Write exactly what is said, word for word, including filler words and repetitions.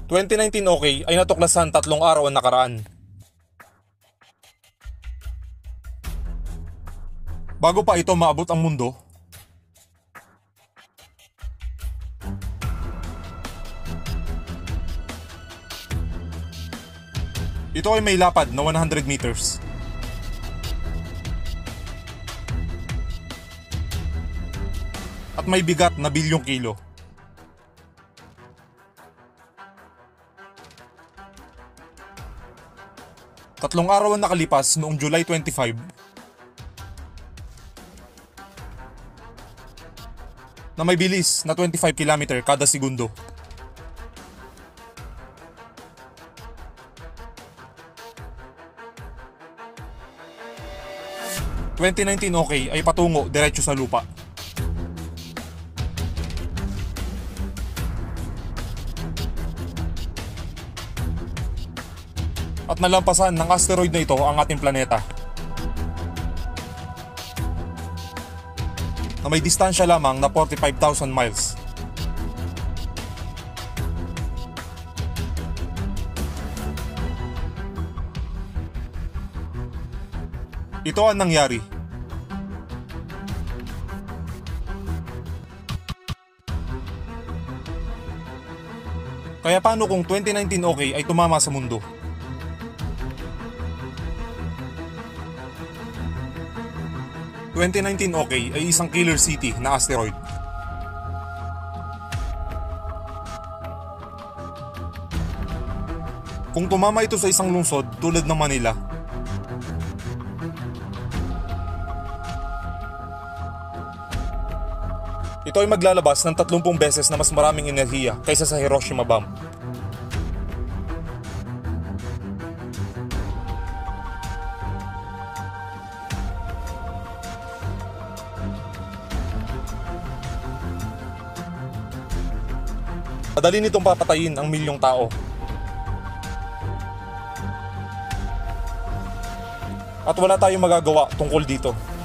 twenty nineteen okay ay natuklasan tatlong araw ang nakaraan. Bago pa ito maabot ang mundo, ito ay may lapad na one hundred meters. At may bigat na bilyong kilo. Tatlong araw ang nakalipas noong July twenty-five na may bilis na twenty-five kilometer kada segundo. twenty nineteen okay ay patungo diretso sa lupa. At nalampasan ng asteroid na ito ang ating planeta, na may distansya lamang na forty-five thousand miles. Ito ang nangyari. Kaya paano kung twenty nineteen okay ay tumama sa mundo? twenty nineteen okay ay isang killer city na asteroid. Kung tumama ito sa isang lungsod tulad ng Manila, ito ay maglalabas ng tatlumpung beses na mas maraming enerhiya kaysa sa Hiroshima bomb. Madali nitong papatayin ang milyong tao. At wala tayong magagawa tungkol dito.